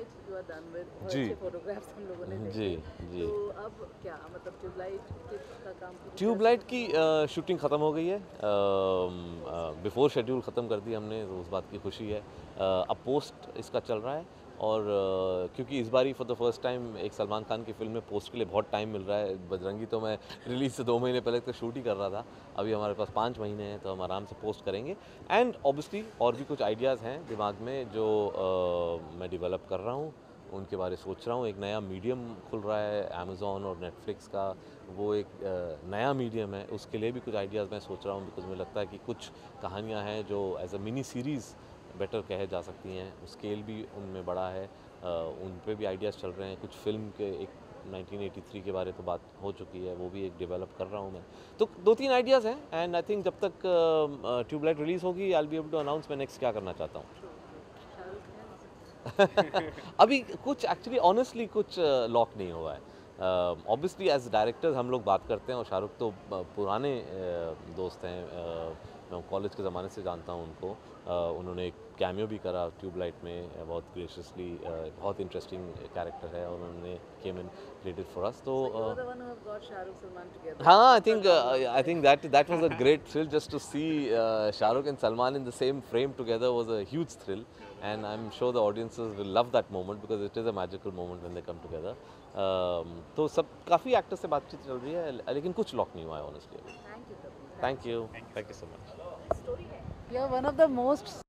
Tubelight you are done with, जी अच्छे photographs हम लोगों ने जी देखे। जी। तो अब क्या मतलब ट्यूबलाइट का काम पूरी तरह ट्यूबलाइट से की शूटिंग ख़त्म हो गई है, बिफोर शेड्यूल ख़त्म कर दी हमने, तो उस बात की खुशी है। अब पोस्ट इसका चल रहा है और क्योंकि इस बारी फॉर द फर्स्ट टाइम एक सलमान खान की फ़िल्म में पोस्ट के लिए बहुत टाइम मिल रहा है। बजरंगी तो मैं रिलीज़ से 2 महीने पहले तक शूट ही कर रहा था, अभी हमारे पास 5 महीने हैं तो हम आराम से पोस्ट करेंगे। एंड ऑब्वियसली और भी कुछ आइडियाज़ हैं दिमाग में जो मैं डेवलप कर रहा हूँ, उनके बारे सोच रहा हूँ। एक नया मीडियम खुल रहा है अमेज़ॉन और नेटफ्लिक्स का, वो एक नया मीडियम है, उसके लिए भी कुछ आइडियाज़ मैं सोच रहा हूँ। बिकॉज़ मुझे लगता है कि कुछ कहानियाँ हैं जो as a mini series better कहे जा सकती हैं, स्केल भी उनमें बड़ा है, उन पे भी आइडियाज़ चल रहे हैं। कुछ फ़िल्म के एक 1983 के बारे तो बात हो चुकी है, वो भी एक डेवलप कर रहा हूँ मैं। तो 2-3 आइडियाज़ हैं एंड आई थिंक जब तक ट्यूबलाइट रिलीज़ होगी I will be able to announce मैं नेक्स्ट क्या करना चाहता हूँ। True true. शाहरुख अभी कुछ एक्चुअली ऑनेस्टली कुछ लॉक नहीं हुआ है। ऑब्वियसली एज डायरेक्टर्स हम लोग बात करते हैं और शाहरुख तो पुराने दोस्त हैं, मैं कॉलेज के ज़माने से जानता हूँ उनको। उन्होंने एक कैमियो भी करा ट्यूबलाइट में, बहुत ग्रेशियसली, बहुत इंटरेस्टिंग कैरेक्टर है और उन्होंने came in played it for us. तो So you were the one who have got Shah Rukh Salman together हाँ, after how long, I think right? that was a great thrill just to see Shahrukh and Salman in the same frame together was a huge thrill, and I'm sure the audiences will love that moment because it is a magical moment when they come together. तो सब काफ़ी actors से बातचीत चल रही है लेकिन कुछ लॉक नहीं हुआ है honestly. Thank you, Kapil. Thank you so much. You are one of the most